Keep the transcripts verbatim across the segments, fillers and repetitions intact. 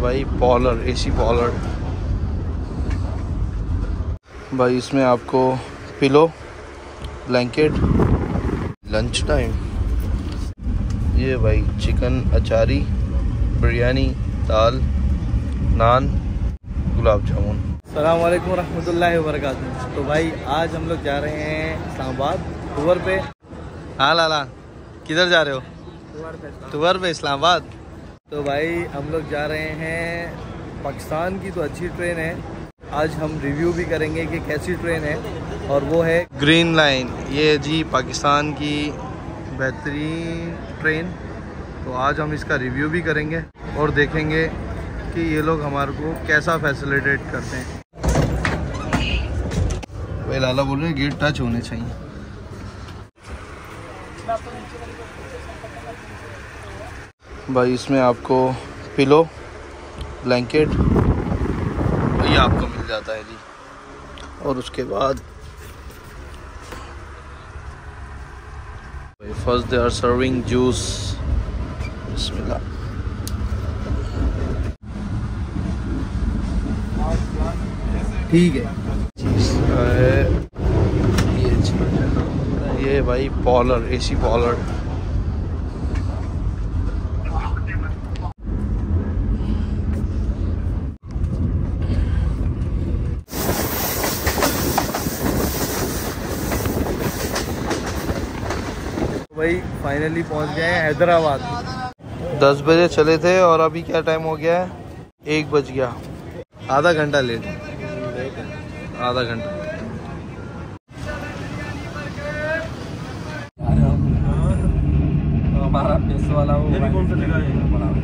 भाई पॉलर, एसी पॉलर भाई। इसमें आपको पिलो, ब्लैंकेट, लंच टाइम। ये भाई चिकन अचारी, बिरयानी, दाल, नान, गुलाब जामुन। अस्सलाम वालेकुम रहमतुल्लाहि व बरकातुहू। तो भाई आज हम लोग जा रहे हैं इस्लामाबाद टूर पे। हाँ लाला, किधर जा रहे हो? टूर पे इस्लामाबाद। तो भाई हम लोग जा रहे हैं, पाकिस्तान की तो अच्छी ट्रेन है, आज हम रिव्यू भी करेंगे कि कैसी ट्रेन है, और वो है ग्रीन लाइन। ये जी पाकिस्तान की बेहतरीन ट्रेन। तो आज हम इसका रिव्यू भी करेंगे और देखेंगे कि ये लोग हमारे को कैसा फैसिलिटेट करते हैं। भाई लाला बोल रहे हैं गेट टच होने चाहिए। भाई इसमें आपको पिलो, ब्लैंकेट ये आपको मिल जाता है जी। और उसके बाद first they are serving juice. बिस्मिल्लाह। ठीक है। ये ये भाई पॉलर, एसी पॉलर। भाई फाइनली पहुंच गए हैं हैदराबाद। दस बजे चले थे और अभी क्या टाइम हो गया है? एक बज गया। आधा घंटा लेट, आधा घंटा। हमारा पैसे वाला वो भी कौन सा जगह है?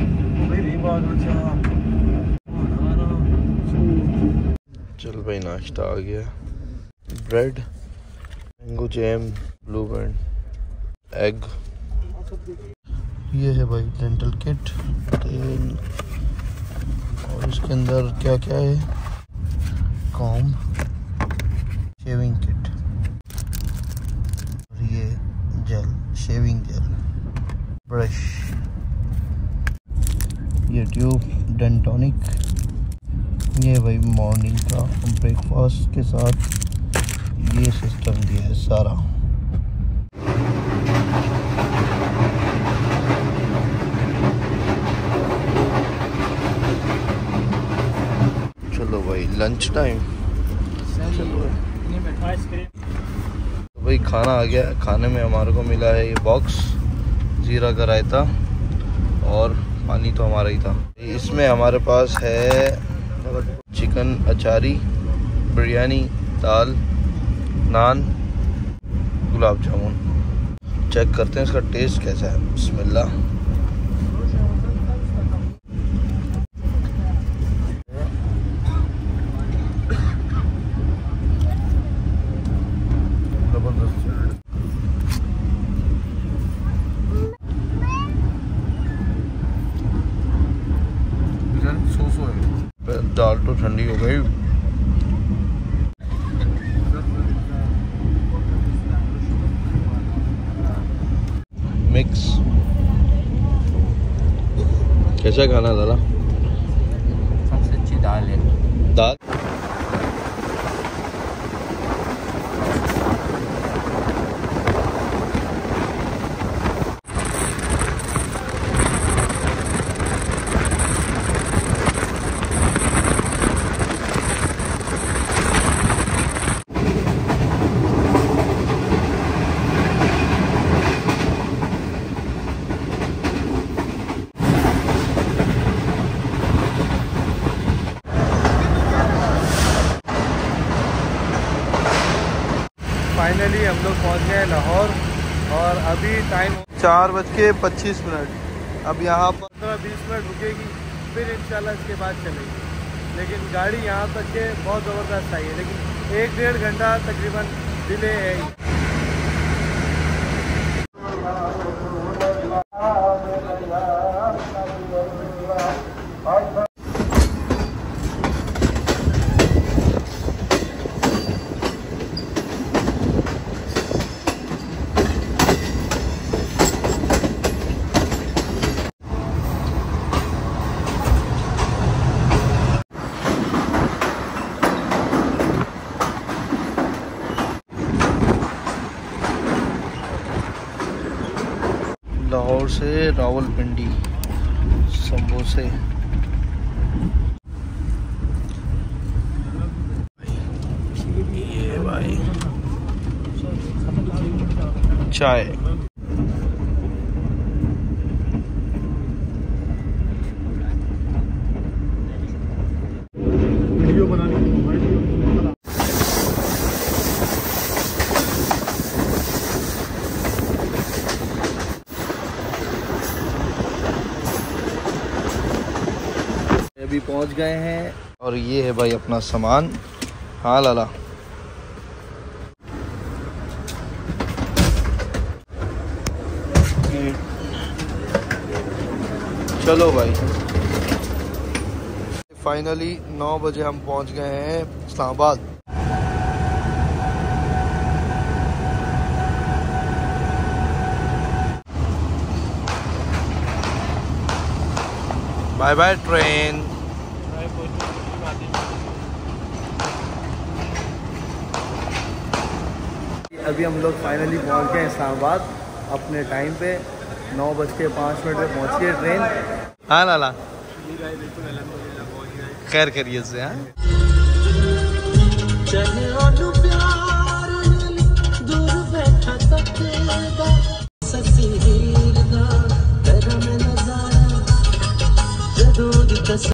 चल भाई नाश्ता आ गया। Bread, mango jam, Blue Band, egg. ये है भाई डेंटल किट, तेल, और इसके अंदर क्या क्या है? कॉम्ब, शेविंग किट, और ये जेल, शेविंग जेल, ब्रश, ये ट्यूब, डेंटोनिक। ये भाई मॉर्निंग का ब्रेकफास्ट के साथ ये सिस्टम दिया है सारा। चलो भाई लंच टाइम। चलो भाई, तो भाई खाना आ गया। खाने में हमारे को मिला है ये बॉक्स, जीरा का रायता और पानी तो हमारा ही था। इसमें हमारे पास है चिकन अचारी, बिरयानी, दाल, नान, गुलाब जामुन। चेक करते हैं इसका टेस्ट कैसा है। बिस्मिल्लाह। दाल तो ठंडी हो गई। मिक्स। कैसा खाना दादा? सबसे अच्छी दाल है। दाल फाइनली हम लोग पहुंच गए लाहौर, और अभी टाइम चार बज के पच्चीस मिनट। अब यहाँ पर पंद्रह बीस मिनट रुकेगी, फिर इंशाल्लाह इसके बाद चलेगी। लेकिन गाड़ी यहाँ तक के बहुत ज़बरदस्त आई है, लेकिन एक डेढ़ घंटा तकरीबन डिले है ही। से रावलपिंडी समोसे। ये भाई चाय। वीडियो बनाने की अभी पहुंच गए हैं और ये है भाई अपना सामान। हाँ लाला, चलो भाई फाइनली नौ बजे हम पहुंच गए हैं इस्लामाबाद। Bye by train. अभी हम लोग फाइनली पहुंच गए इस्लामाबाद अपने टाइम पे। नौ बज के पाँच मिनट में पहुंची है ट्रेन। हाँ लाला, खैर करिए से। हाँ